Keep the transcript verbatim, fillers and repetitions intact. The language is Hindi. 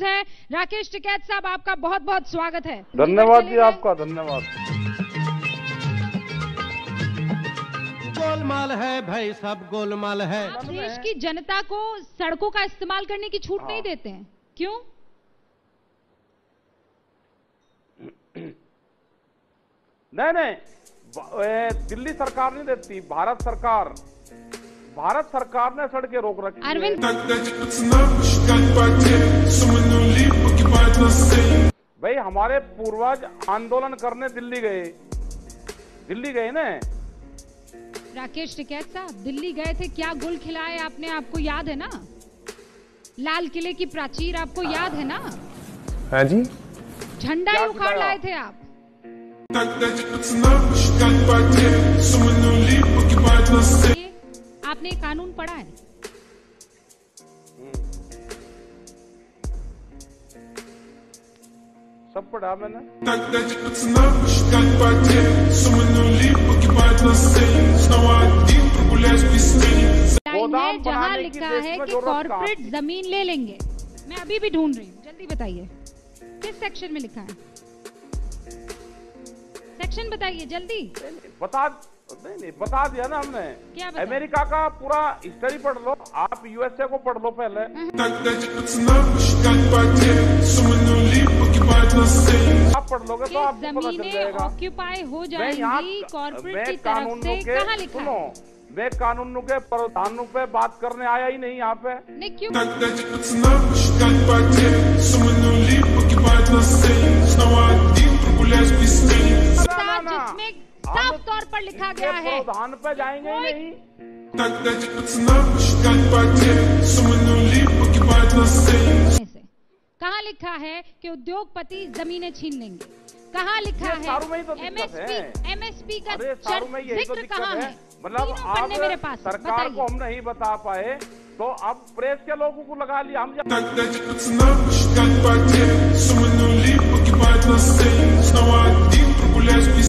है। राकेश टिकैत साहब, आपका बहुत बहुत स्वागत है। धन्यवाद जी, आपका धन्यवाद। गोलमाल है भाई, सब गोलमाल है। आप देश की जनता को सड़कों का इस्तेमाल करने की छूट नहीं देते हैं, क्यों? नहीं नहीं, दिल्ली सरकार नहीं देती, भारत सरकार भारत सरकार ने सड़कें रोक रखी है। अरविंद, भाई हमारे पूर्वज आंदोलन करने दिल्ली गए दिल्ली गए ना। राकेश टिकैत साहब, दिल्ली गए थे, क्या गुल खिलाए आपने, आपको याद है ना? लाल किले की प्राचीर आपको याद है ना? हाँ जी, झंडा ही उखाड़ लाए थे आप। आपने कानून पढ़ा है? सब पढ़ा मैंने। जहाँ लिखा है कि कॉर्पोरेट जमीन ले लेंगे, मैं अभी भी ढूंढ रही हूँ, जल्दी बताइए किस सेक्शन में लिखा है, सेक्शन बताइए जल्दी। बता नहीं नहीं बता दिया ना हमने। क्या बता? अमेरिका का पूरा हिस्ट्री पढ़ लो, आप यूएसए को पढ़ लो पहले। आप पढ़ लोगे तो आपको पता चल जाएगा। ऑक्यूपाई हो जाएंगी कॉर्पोरेट की तरफ से, कहाँ लिखा है? मैं कानून के प्रावधानों पे बात करने आया ही नहीं यहाँ पे। नहीं, क्यों? जिसमें साफ तौर पर लिखा गया है प्रावधान पे जाएंगे ही नहीं। कहाँ लिखा है कि उद्योगपति जमीनें छीन लेंगे? कहाँ लिखा है? एमएसपी एमएसपी का जिक्र कहाँ है? मतलब आप मेरे पास सरकार को हम नहीं बता पाए तो अब प्रेस के लोगों को लगा लिया हम।